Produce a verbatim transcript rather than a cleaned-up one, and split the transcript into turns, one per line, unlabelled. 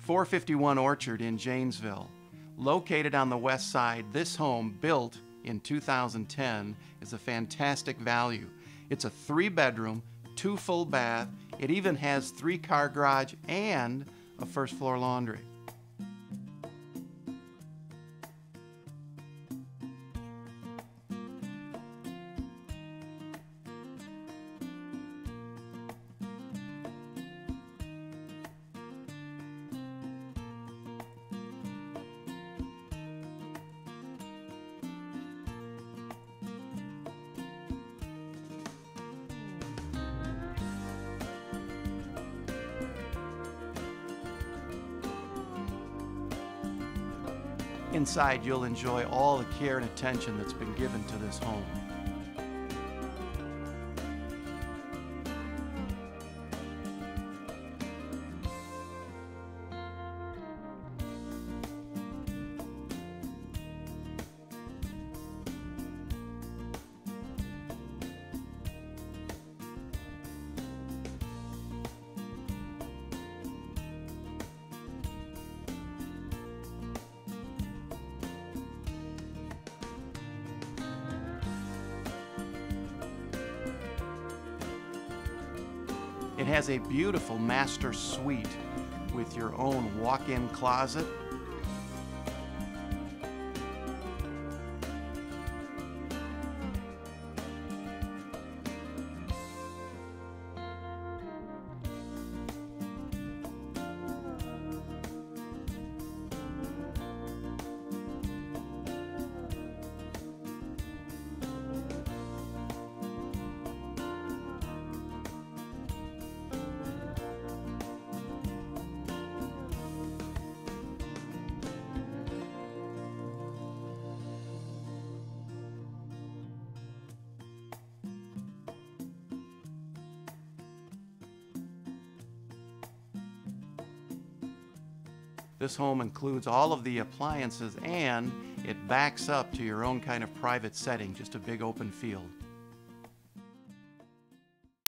four fifty-one Orchard in Janesville. Located on the west side, this home, built in two thousand ten, is a fantastic value. It's a three-bedroom, two full bath. It even has three-car garage and a first-floor laundry. Inside, you'll enjoy all the care and attention that's been given to this home. It has a beautiful master suite with your own walk-in closet. This home includes all of the appliances, and it backs up to your own kind of private setting, just a big open field.